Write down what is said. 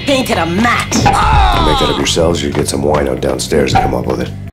painted a match. Make that up yourselves, or you get some wine out downstairs and come up with it.